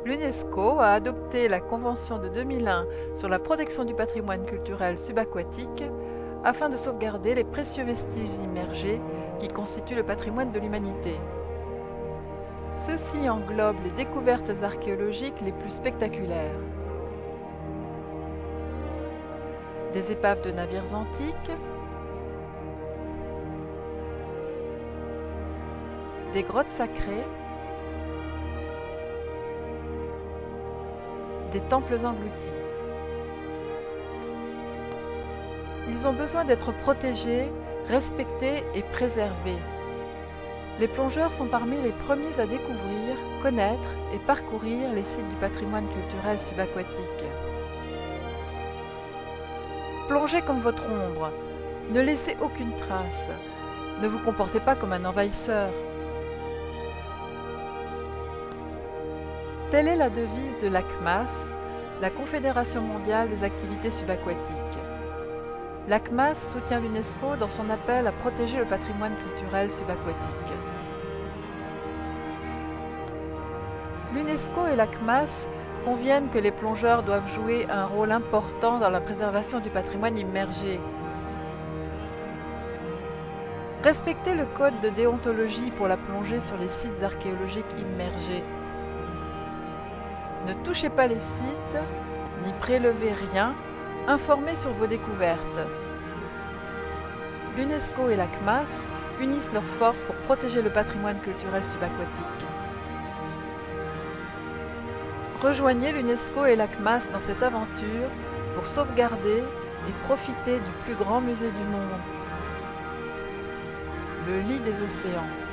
L'UNESCO a adopté la Convention de 2001 sur la protection du patrimoine culturel subaquatique afin de sauvegarder les précieux vestiges immergés qui constituent le patrimoine de l'humanité. Ceux-ci englobent les découvertes archéologiques les plus spectaculaires. Des épaves de navires antiques, des grottes sacrées, des temples engloutis. Ils ont besoin d'être protégés, respectés et préservés. Les plongeurs sont parmi les premiers à découvrir, connaître et parcourir les sites du patrimoine culturel subaquatique. Plongez comme votre ombre, ne laissez aucune trace, ne vous comportez pas comme un envahisseur. Telle est la devise de l'ACMAS, la Confédération mondiale des activités subaquatiques. L'ACMAS soutient l'UNESCO dans son appel à protéger le patrimoine culturel subaquatique. L'UNESCO et l'ACMAS conviennent que les plongeurs doivent jouer un rôle important dans la préservation du patrimoine immergé. Respectez le code de déontologie pour la plongée sur les sites archéologiques immergés. Ne touchez pas les sites, ni prélevez rien, informez sur vos découvertes. L'UNESCO et l'ACMAS unissent leurs forces pour protéger le patrimoine culturel subaquatique. Rejoignez l'UNESCO et l'ACMAS dans cette aventure pour sauvegarder et profiter du plus grand musée du monde, le lit des océans.